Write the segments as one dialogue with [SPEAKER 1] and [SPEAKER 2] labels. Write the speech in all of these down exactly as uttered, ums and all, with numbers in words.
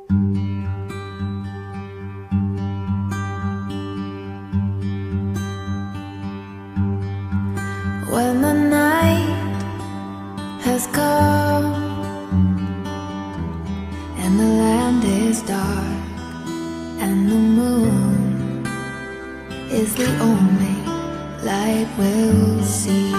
[SPEAKER 1] When the night has come and the land is dark and the moon is the only light we'll see.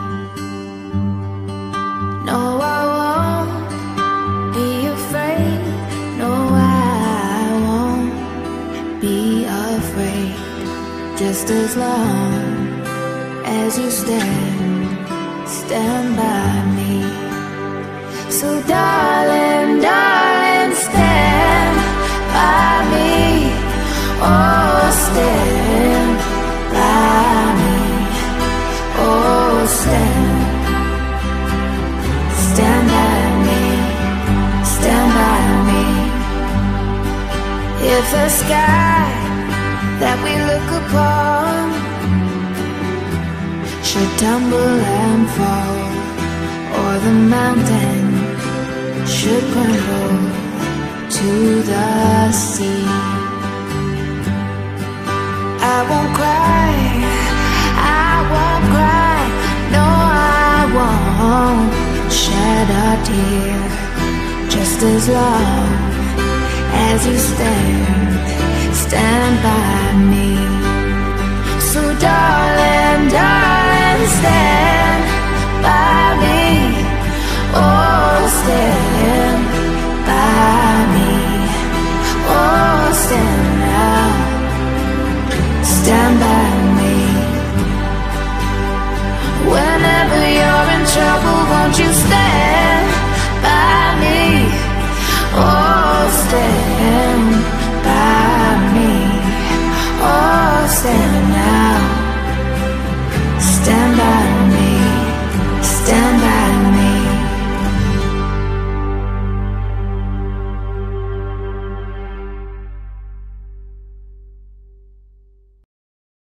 [SPEAKER 1] No, I won't be afraid. No, I won't be afraid. Just as long as you stand, stand by me. So darling, darling, stand by me. Oh, stand by me. Oh, stand, stand by me. Stand by me. If the sky that we look upon should tumble and fall, or the mountain should crumble to the sea, I won't cry, I won't cry. No, I won't shed a tear. Just as long as you stand, stand by me. So darling, darling, stand by me. Oh, stand by me. Oh, stand now. Stand by me. Whenever you're in trouble, won't you stand?